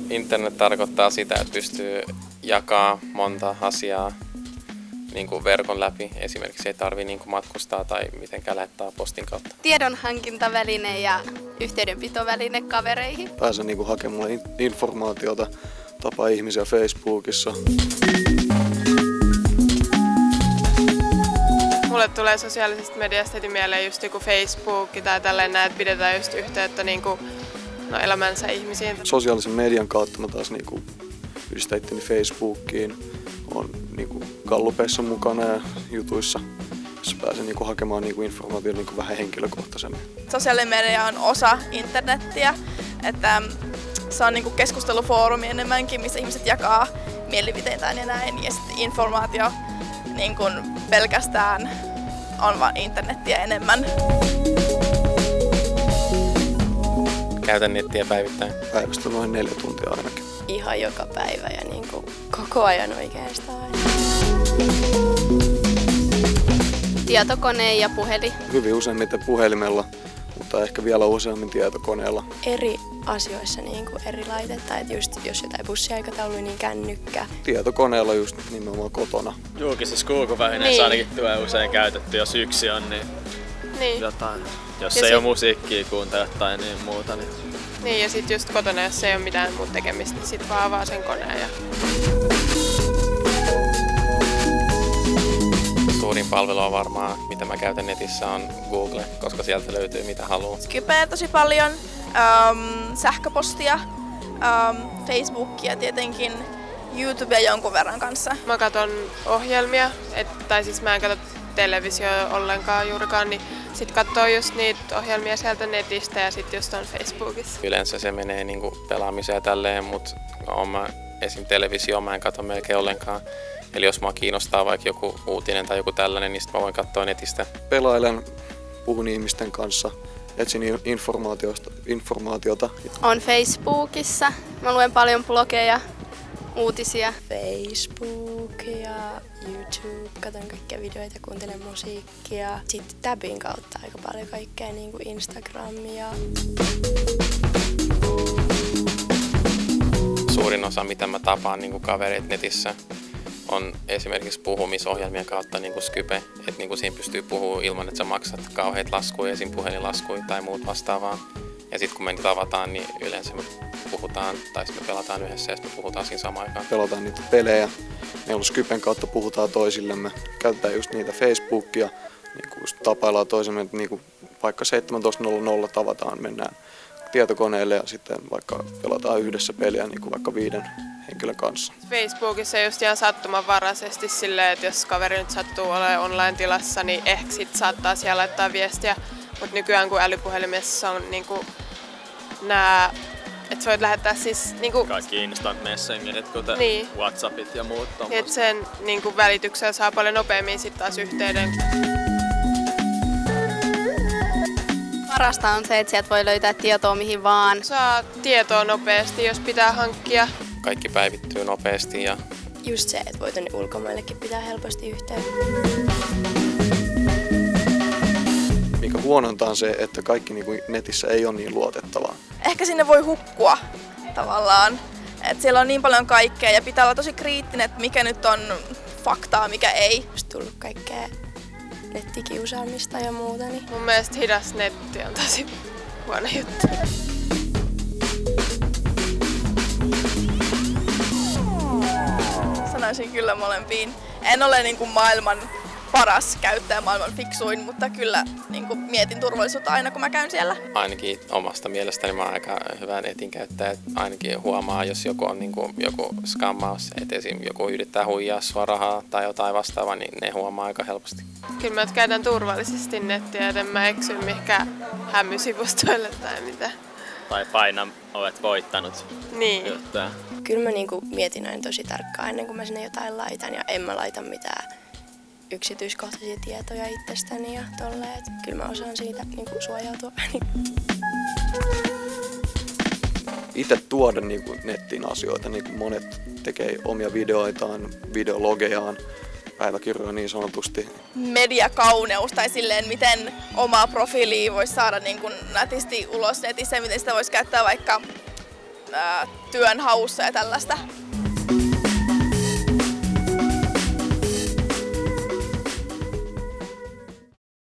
Internet tarkoittaa sitä, että pystyy jakaa monta asiaa niin kuin verkon läpi. Esimerkiksi ei tarvitse niin kuin matkustaa tai mitenkään lähettää postin kautta. Tiedonhankintaväline ja yhteydenpitoväline kavereihin. Pääsen niin kuin hakemaan informaatiota, tapaa ihmisiä Facebookissa. Mulle tulee sosiaalisesta mediasta heti mieleen just joku Facebook tai tällainen, että pidetään just yhteyttä niin kuin, elämänsä ihmisiin. Sosiaalisen median kautta mä taas niin kuin yhdistän itteni Facebookiin. On niin kuin gallupeissa mukana ja jutuissa, jossa pääsen niin kuin hakemaan niin kuin informaatiota niin kuin vähän henkilökohtaisemmin. Sosiaalinen media on osa internettiä, että se on niin kuin keskustelufoorumi enemmänkin, missä ihmiset jakaa mielipiteitään ja näin. Ja sitten informaatio niin kuin pelkästään on vain internettiä enemmän. Käytän nettiä päivittäin. Päivästä noin 4 tuntia ainakin. Ihan joka päivä ja niin kuin koko ajan oikeastaan. Tietokone ja puhelin. Hyvin useimmiten puhelimella, mutta ehkä vielä useammin tietokoneella. Eri asioissa niin kuin eri laitetta, että just jos jotain bussiaikatauluja, niin kännykkä. Tietokoneella just nimenomaan kotona. Julkisissa kulkuvälineissä ainakin tulee usein käytetty, jos yksi on, niin jotain. Jos ei ole musiikkia kuuntele tai niin muuta. Niin ja sit just kotona, jos ei ole mitään muuta tekemistä, niin sit vaan avaa sen koneen. Suurin palvelu varmaan, mitä mä käytän netissä, on Google, koska sieltä löytyy mitä haluaa. Skypeä tosi paljon, sähköpostia, Facebookia tietenkin, YouTubea jonkun verran kanssa. Mä katson ohjelmia, tai siis mä en katso televisioa ollenkaan juurikaan, niin sit katsoo just niitä ohjelmia sieltä netistä ja sit just on Facebookissa. Yleensä se menee niinku pelaamiseen ja tälleen, mutta esim. Televisio mä en katso melkein ollenkaan. Eli jos mua kiinnostaa vaikka joku uutinen tai joku tällainen, niin sit mä voin katsoa netistä. Pelailen, puhun ihmisten kanssa, etsin informaatiota. On Facebookissa. Mä luen paljon blogeja, uutisia. Facebook ja YouTube, katson kaikkia videoita, kuuntelen musiikkia. Sitten tabin kautta aika paljon kaikkea, niin kuin Instagramia. Suurin osa, mitä mä tapaan niin kuin kavereita netissä, on esimerkiksi puhumisohjelmien kautta niin kuin Skype, että niin kuin siinä pystyy puhumaan ilman, että sä maksat kauheita laskuja, esim. Puhelinlaskuja tai muut vastaavaa. Ja sitten kun me niitä avataan, niin yleensä me puhutaan, tai sitten me pelataan yhdessä ja sitten me puhutaan siinä samaan aikaan. Pelataan niitä pelejä, meillä Skypen kautta puhutaan toisillemme, käytetään just niitä Facebookia, niin kuin tapaillaan toisemme, että niin kuin vaikka 17.00 tavataan, mennään tietokoneelle ja sitten vaikka pelataan yhdessä peliä niin kuin vaikka 5 henkilön kanssa. Facebookissa just ihan sattumanvaraisesti silleen, että jos kaveri nyt sattuu olemaan online-tilassa, niin ehkä sit saattaa siellä laittaa viestiä. Mutta nykyään kun älypuhelimessa on niinku nää, että sä voit lähettää siis niinku kaikki instant messengerit, kuten WhatsAppit ja muut tommoset. Että sen niinku välityksellä saa paljon nopeammin sit taas yhteyden. Parasta on se, että sieltä voi löytää tietoa mihin vaan. Saa tietoa nopeasti, jos pitää hankkia. Kaikki päivittyy nopeasti ja Just se, että voi tuonne ulkomaillekin pitää helposti yhteyttä. Mikä huonointa on se, että kaikki niin kuin netissä ei ole niin luotettavaa. Ehkä sinne voi hukkua tavallaan. Et siellä on niin paljon kaikkea ja pitää olla tosi kriittinen, että mikä nyt on faktaa, mikä ei. On tullut kaikkea nettikiusaamista ja muuta. Niin. Mun mielestä hidas netti on tosi huono juttu. Sanoisin kyllä molempiin. En ole niin kuin maailman paras käyttäjä, maailman fiksuin, mutta kyllä niin kuin mietin turvallisuutta aina kun mä käyn siellä. ainakin omasta mielestäni mä oon aika hyvä netin käyttäjä. Ainakin huomaa, jos joku on niin kuin joku skammaus, että esim. Joku yrittää huijaa sua rahaa tai jotain vastaavaa, niin ne huomaa aika helposti. Kyllä mä käytän turvallisesti nettiä, että en mä eksy mihinkään hämmysivustoille tai mitä. Tai paina olet voittanut juttuja. Kyllä mä niinku mietin aina tosi tarkkaan ennen kuin mä sinne jotain laitan ja en mä laita mitään yksityiskohtaisia tietoja itsestäni ja tolleen. Kyllä mä osaan siitä niinku suojautua. Itse tuoda niin kuin nettiin asioita, niin kuin monet tekee omia videoitaan, videologejaan, päiväkirjoja niin sanotusti. Mediakauneus tai silleen, miten omaa profiilia voisi saada niin kuin nätisti ulos netissä, miten sitä voisi käyttää vaikka työnhaussa ja tällaista.